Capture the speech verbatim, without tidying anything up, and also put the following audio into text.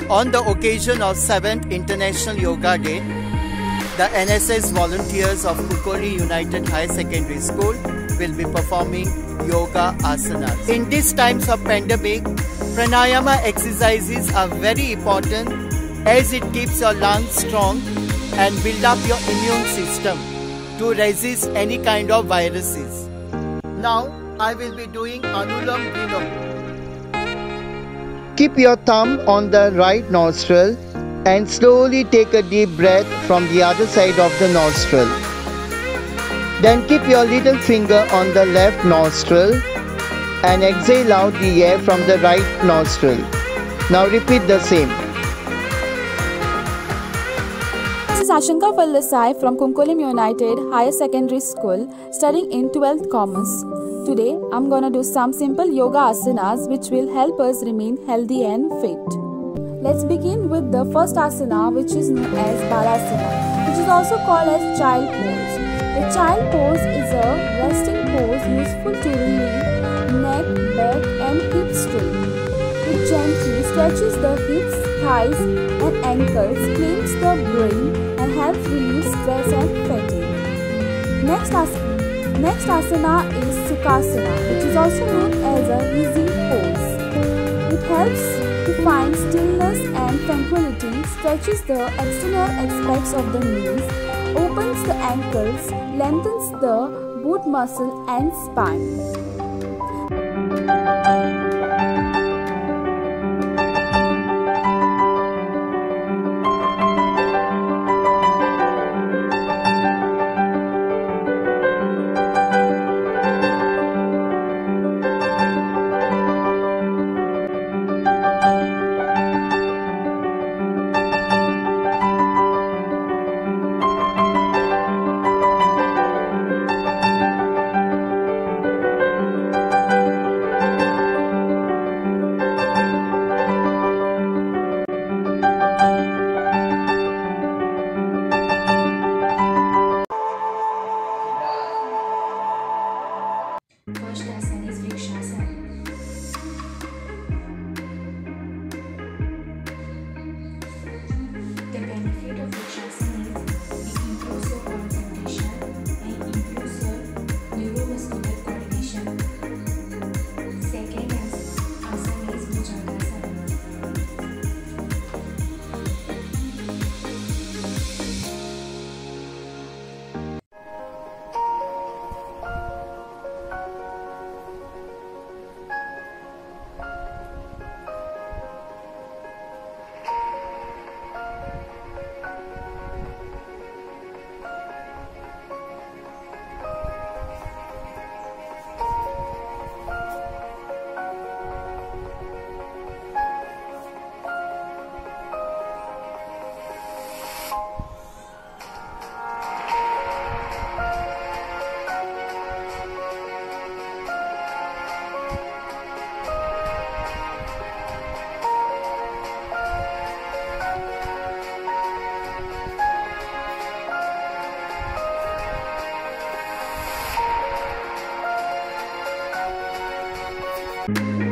On the occasion of seventh International Yoga Day, the N S S volunteers of Kukori United Higher Secondary School will be performing yoga asanas. In these times of pandemic, pranayama exercises are very important as it keeps your lungs strong and build up your immune system to resist any kind of viruses. Now I will be doing Anulam Vilom. Keep your thumb on the right nostril and slowly take a deep breath from the other side of the nostril. Then keep your little finger on the left nostril and exhale out the air from the right nostril. Now repeat the same. This is Ashanka Fallasai from Kumkolim United Higher Secondary School, studying in twelfth Commerce. Today, I'm gonna do some simple yoga asanas which will help us remain healthy and fit. Let's begin with the first asana, which is known as Balasana, which is also called as child pose. The child pose is a resting pose useful to relieve neck, back and hip strain. It gently stretches the hips, thighs and ankles, cleans the brain and helps relieve stress and fatigue. Next asana. Next asana is Sukhasana, which is also known as a easy pose. It helps to find stillness and tranquility, stretches the external aspects of the knees, opens the ankles, lengthens the boot muscle and spine. First asana is Vrikshasana. The benefit of Vrikshasana is it improves your concentration and improves your neuromuscular coordination. Second asana is Bhujangasana. You